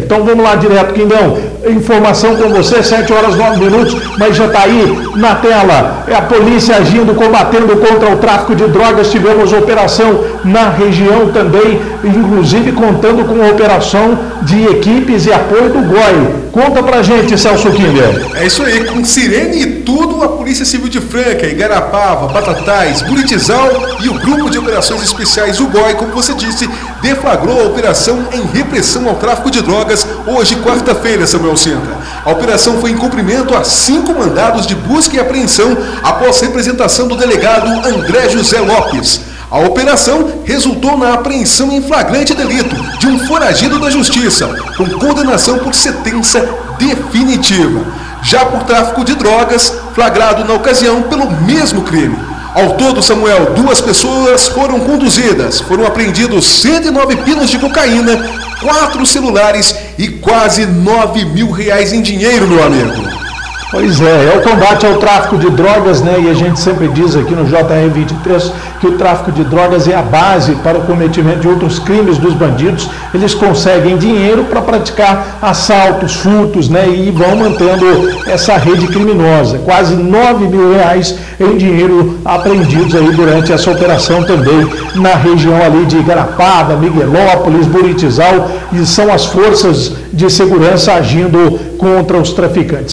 Então vamos lá direto, Quindão. Informação com você, 7h09, mas já está aí na tela. É a polícia agindo, combatendo contra o tráfico de drogas. Tivemos operação na região também, inclusive contando com a operação de equipes e apoio do GOI. Conta pra gente, Celso Kinder. É isso aí, com sirene e tudo, a Polícia Civil de Franca, Igarapava, Batatais, Buritizal e o Grupo de Operações Especiais, o GOI, como você disse, deflagrou a operação em repressão ao tráfico de drogas hoje, quarta-feira, Samuel Sintra. A operação foi em cumprimento a 5 mandados de busca e apreensão após representação do delegado André José Lopes. A operação resultou na apreensão em flagrante delito de um foragido da justiça, com condenação por sentença definitiva. Já por tráfico de drogas, flagrado na ocasião pelo mesmo crime. Ao todo, Samuel, 2 pessoas foram conduzidas. Foram apreendidos 109 pilas de cocaína, 4 celulares e quase R$9 mil em dinheiro, meu amigo. Pois é o combate ao tráfico de drogas, né? E a gente sempre diz aqui no JR23 que o tráfico de drogas é a base para o cometimento de outros crimes dos bandidos. Eles conseguem dinheiro para praticar assaltos, furtos, né? E vão mantendo essa rede criminosa. Quase R$9 mil em dinheiro apreendidos aí durante essa operação também na região ali de Igarapava, Miguelópolis, Buritizal, e são as forças de segurança agindo contra os traficantes.